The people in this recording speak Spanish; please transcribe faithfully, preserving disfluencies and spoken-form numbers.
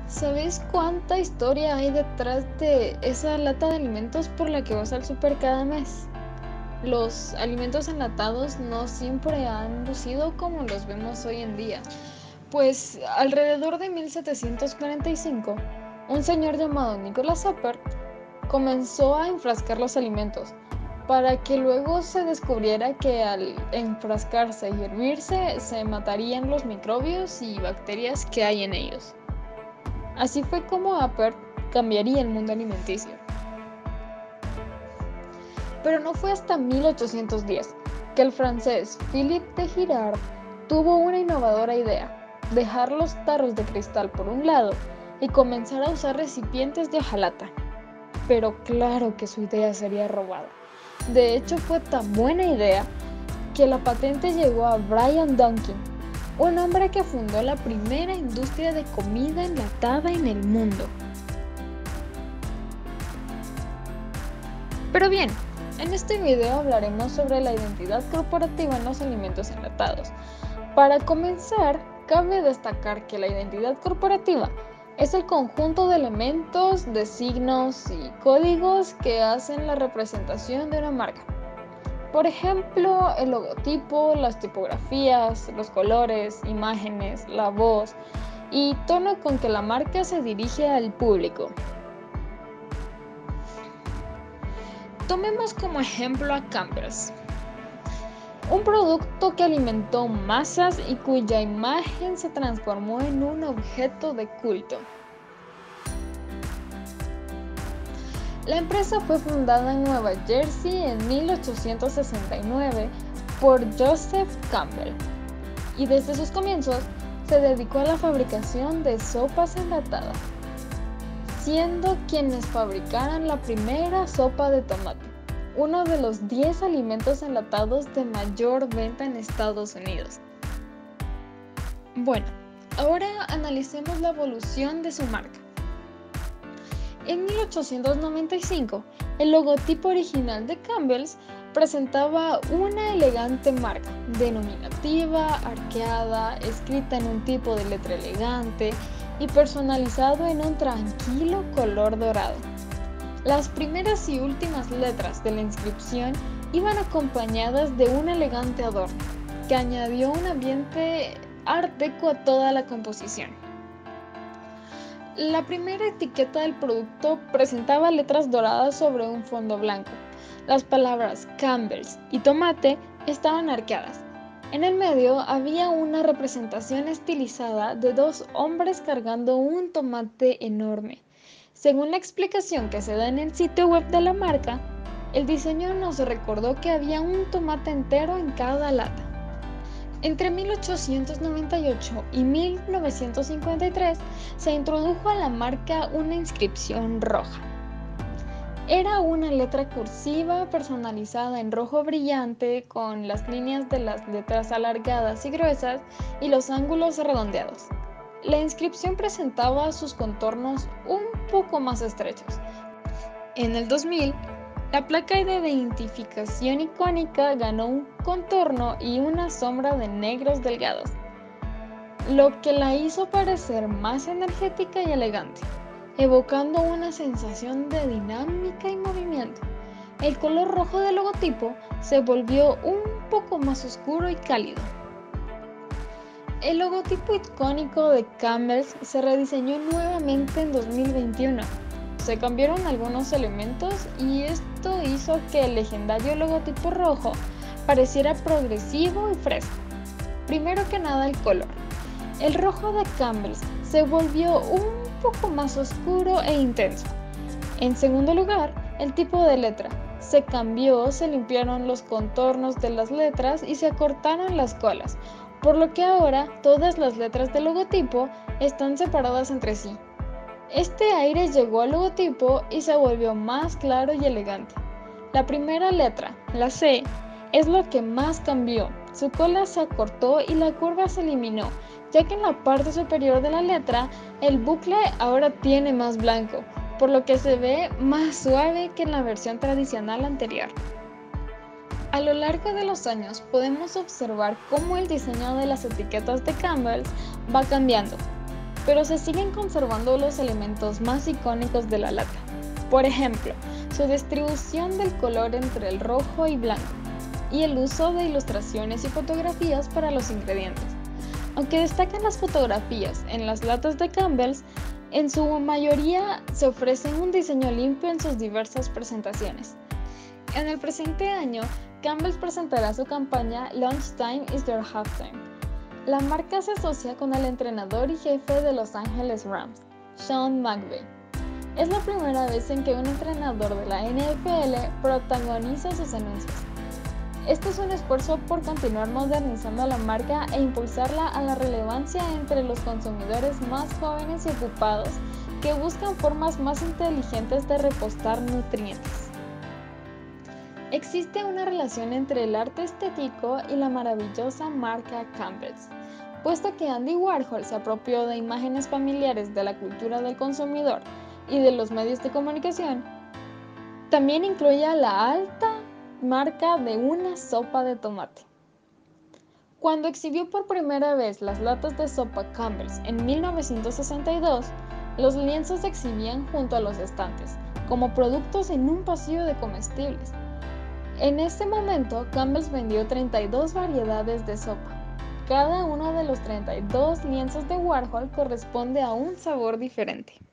¿Sabes cuánta historia hay detrás de esa lata de alimentos por la que vas al súper cada mes? Los alimentos enlatados no siempre han lucido como los vemos hoy en día. Pues alrededor de mil setecientos cuarenta y cinco, un señor llamado Nicholas Appert comenzó a enfrascar los alimentos, para que luego se descubriera que al enfrascarse y hervirse se matarían los microbios y bacterias que hay en ellos. Así fue como Appert cambiaría el mundo alimenticio. Pero no fue hasta mil ochocientos diez que el francés Philippe de Girard tuvo una innovadora idea: dejar los tarros de cristal por un lado y comenzar a usar recipientes de hojalata. Pero claro que su idea sería robada. De hecho, fue tan buena idea que la patente llegó a Brian Duncan, un hombre que fundó la primera industria de comida enlatada en el mundo. Pero bien, en este video hablaremos sobre la identidad corporativa en los alimentos enlatados. Para comenzar, cabe destacar que la identidad corporativa es el conjunto de elementos, de signos y códigos que hacen la representación de una marca. Por ejemplo, el logotipo, las tipografías, los colores, imágenes, la voz y tono con que la marca se dirige al público. Tomemos como ejemplo a Campbell's, un producto que alimentó masas y cuya imagen se transformó en un objeto de culto. La empresa fue fundada en Nueva Jersey en mil ochocientos sesenta y nueve por Joseph Campbell y desde sus comienzos se dedicó a la fabricación de sopas enlatadas, siendo quienes fabricaran la primera sopa de tomate, uno de los diez alimentos enlatados de mayor venta en Estados Unidos. Bueno, ahora analicemos la evolución de su marca. En mil ochocientos noventa y cinco, el logotipo original de Campbell's presentaba una elegante marca, denominativa, arqueada, escrita en un tipo de letra elegante y personalizado en un tranquilo color dorado. Las primeras y últimas letras de la inscripción iban acompañadas de un elegante adorno, que añadió un ambiente art deco a toda la composición. La primera etiqueta del producto presentaba letras doradas sobre un fondo blanco. Las palabras Campbell's y tomate estaban arqueadas. En el medio había una representación estilizada de dos hombres cargando un tomate enorme. Según la explicación que se da en el sitio web de la marca, el diseño nos recordó que había un tomate entero en cada lata. Entre mil ochocientos noventa y ocho y mil novecientos cincuenta y tres se introdujo a la marca una inscripción roja. Era una letra cursiva personalizada en rojo brillante con las líneas de las letras alargadas y gruesas y los ángulos redondeados. La inscripción presentaba sus contornos un poco más estrechos. En el dos mil, la placa de identificación icónica ganó un contorno y una sombra de negros delgados, lo que la hizo parecer más energética y elegante, evocando una sensación de dinámica y movimiento. El color rojo del logotipo se volvió un poco más oscuro y cálido. El logotipo icónico de Campbell's se rediseñó nuevamente en dos mil veintiuno. Se cambiaron algunos elementos y esto hizo que el legendario logotipo rojo pareciera progresivo y fresco. Primero que nada, el color. El rojo de Campbell's se volvió un poco más oscuro e intenso. En segundo lugar, el tipo de letra. Se cambió, se limpiaron los contornos de las letras y se acortaron las colas, por lo que ahora todas las letras del logotipo están separadas entre sí. Este aire llegó al logotipo y se volvió más claro y elegante. La primera letra, la C, es lo que más cambió. Su cola se acortó y la curva se eliminó, ya que en la parte superior de la letra el bucle ahora tiene más blanco, por lo que se ve más suave que en la versión tradicional anterior. A lo largo de los años podemos observar cómo el diseño de las etiquetas de Campbell's va cambiando. pero se siguen conservando los elementos más icónicos de la lata. Por ejemplo, su distribución del color entre el rojo y blanco, y el uso de ilustraciones y fotografías para los ingredientes. Aunque destacan las fotografías en las latas de Campbell's, en su mayoría se ofrecen un diseño limpio en sus diversas presentaciones. En el presente año, Campbell's presentará su campaña Lunchtime is your halftime. La marca se asocia con el entrenador y jefe de Los Ángeles Rams, Sean McVay. Es la primera vez en que un entrenador de la N F L protagoniza sus anuncios. Este es un esfuerzo por continuar modernizando la marca e impulsarla a la relevancia entre los consumidores más jóvenes y ocupados que buscan formas más inteligentes de repostar nutrientes. Existe una relación entre el arte estético y la maravillosa marca Campbell's, puesto que Andy Warhol se apropió de imágenes familiares de la cultura del consumidor y de los medios de comunicación. También incluye a la alta marca de una sopa de tomate. Cuando exhibió por primera vez las latas de sopa Campbell's en mil novecientos sesenta y dos, los lienzos se exhibían junto a los estantes, como productos en un pasillo de comestibles. En ese momento, Campbell's vendió treinta y dos variedades de sopa. Cada uno de los treinta y dos lienzos de Warhol corresponde a un sabor diferente.